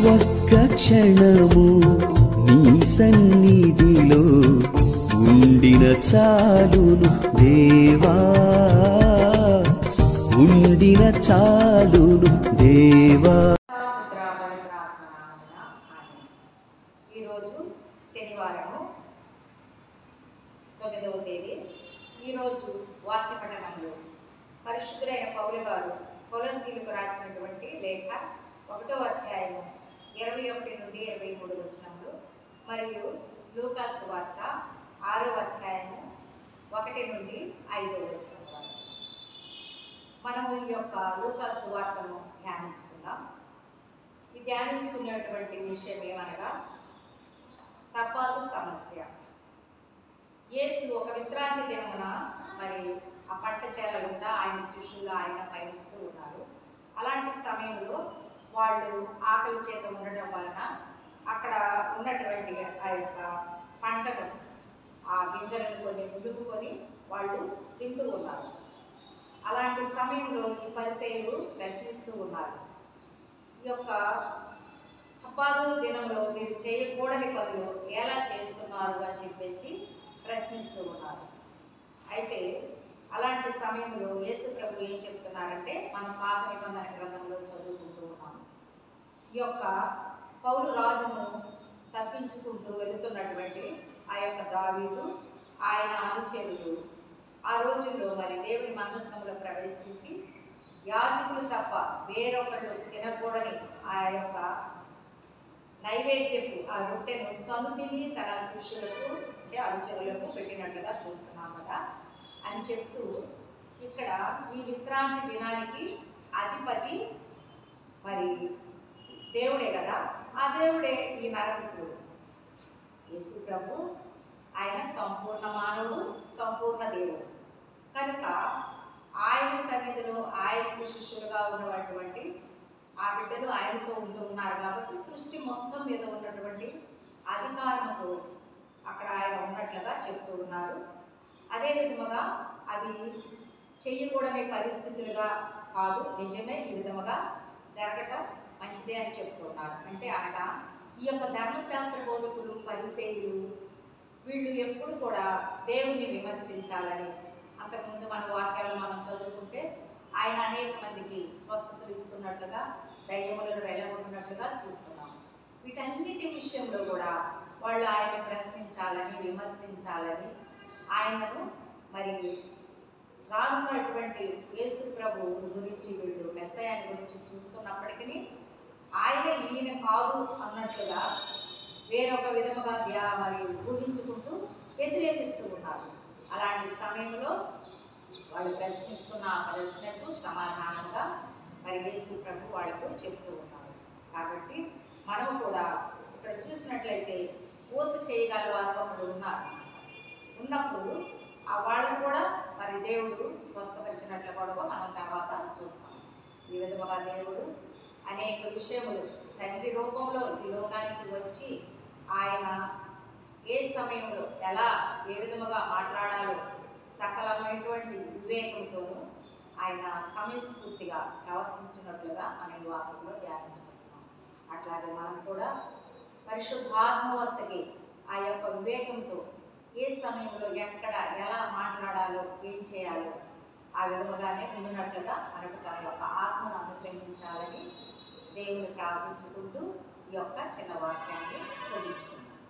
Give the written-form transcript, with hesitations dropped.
ఒక్క క్షణము నీ సన్నిధిలో ఉండిన చాలును దేవా, ఉండిన చాలును దేవా. ఈరోజు శనివారము 9వ తేదీ. ఈరోజు వాక్య పఠనంలో పరిశుద్ధులైన పౌలు గారు కొలొస్సీయులకు రాసినటువంటి లేఖ 1వ అధ్యాయము 21 నుండి 23 వచనములు మరియు లూకా సువార్త 6వ అధ్యాయము 1 నుండి 5వ వచనం వరకు మనము ఈ యొక్క లూకా సువార్తను ధ్యానించుకుందాం. ఈ ధ్యానించుకునేటువంటి విషయం ఏమనగా సబ్బాతు సమస్య. యేసు ఒక విశ్రాంతి దినమున మరి ఆ పంట చేల గుండా ఆయన శిష్యులు ఆయన పయనిస్తూ ఉన్నారు. అలాంటి సమయంలో వాళ్ళు ఆకలి చేత ఉండటం వలన అక్కడ ఉన్నటువంటి ఆ యొక్క పంటను ఆ గింజలను కొన్ని ములుగుకొని వాళ్ళు తింటూ ఉన్నారు. అలాంటి సమయంలో ఈ పరిసయ్యులు ప్రశ్నిస్తూ ఉన్నారు, ఈ యొక్క సబ్బాతు దినంలో మీరు చేయకూడని పనులు ఎలా చేస్తున్నారు అని చెప్పేసి ప్రశ్నిస్తూ ఉన్నారు. అయితే అలాంటి సమయంలో యేసు ప్రభు ఏం చెప్తున్నారంటే, మనం పాత నిబంధన గ్రంథంలో చదువుకుంటూ ఉన్నాము. ఈ యొక్క పౌలు రాజును తప్పించుకుంటూ వెళుతున్నటువంటి ఆ యొక్క దావీదు ఆయన అనుచరులు ఆ రోజుల్లో మరి దేవుని మందసంలో ప్రవేశించి యాజకులు తప్ప వేరొకళ్ళు తినకూడని ఆ యొక్క నైవేద్యపు ఆ రొట్టెను తను తిని తన శిష్యులకు అంటే అనుచరులకు పెట్టినట్లుగా చూస్తున్నాం కదా అని చెప్తూ, ఇక్కడ ఈ విశ్రాంతి దినానికి అధిపతి మరి దేవుడే కదా, ఆ దేవుడే ఈ నరపుత్రుడు యేసు ప్రభు. ఆయన సంపూర్ణ మానవుడు, సంపూర్ణ దేవుడు కనుక ఆయన సన్నిధిలో ఆయనకు శిష్యులుగా ఉన్నటువంటి ఆ బిడ్డలు ఆయనతో ఉంటూ ఉన్నారు కాబట్టి సృష్టి మొత్తం మీద ఉన్నటువంటి అధికారంతో అక్కడ ఆయన ఉన్నట్లుగా చెప్తూ ఉన్నారు. అదే విధముగా అది చెయ్యకూడని పరిస్థితులుగా కాదు, నిజమే ఈ విధముగా జరగటం మంచిదే అని చెప్తున్నారు. అంటే అనగా ఈ యొక్క ధర్మశాస్త్ర బోధకులు పరిసయ్యులు వీళ్ళు ఎప్పుడు కూడా దేవుని విమర్శించాలని, అంతకుముందు మన వాక్యాలు మనం చదువుకుంటే ఆయన అనేక మందికి స్వస్థతలు ఇస్తున్నట్లుగా దయ్యములను వెళ్ళగొట్టినట్లుగా చూస్తున్నాం. వీటన్నిటి విషయంలో కూడా వాళ్ళు ఆయన ప్రశ్నించాలని, విమర్శించాలని, ఆయనను మరి రానున్నటువంటి యేసు ప్రభు గురించి వీళ్ళు మెస్సయాని గురించి చూస్తున్నప్పటికీ ఆయన ఈయన కాదు అన్నట్లుగా వేరొక విధముగా మరి ఊహించుకుంటూ వ్యతిరేకిస్తూ ఉన్నారు. అలాంటి సమయంలో వాళ్ళు ప్రశ్నిస్తున్న ప్రశ్నకు సమాధానంగా మరి యేసు ప్రభు వాళ్ళకు చెప్తూ ఉన్నారు. కాబట్టి మనము కూడా ఇక్కడ చూసినట్లయితే మోస చేయగల వారు ఒకడు ఉన్నారు. ఉన్నప్పుడు ఆ వాళ్ళకు కూడా మరి దేవుడు స్వస్థపరిచినట్లు కూడా మనం తర్వాత చూస్తాం. ఈ విధముగా దేవుడు అనేక విషయములు తండ్రి రూపంలో ఈ లోకానికి వచ్చి ఆయన ఏ సమయంలో ఎలా ఏ విధముగా మాట్లాడాలో సకలమైనటువంటి వివేకంతోనూ ఆయన సమయస్ఫూర్తిగా ప్రవర్తించినట్లుగా మనం ఈ వాక్యంలో ధ్యానించుకుంటున్నాం. అట్లాగే మనం కూడా పరిశుద్ధాత్మవశకి ఆ యొక్క వివేకంతో ఏ సమయంలో ఎక్కడ ఎలా మాట్లాడాలో ఏం చేయాలో ఆ విధముగానే ఉన్నట్లుగా మనకు తన యొక్క ఆత్మను అనుగ్రహించాలని దేవుని ప్రార్థించుకుంటూ ఈ యొక్క చిన్న వాక్యాన్ని ముగించుకున్నాం.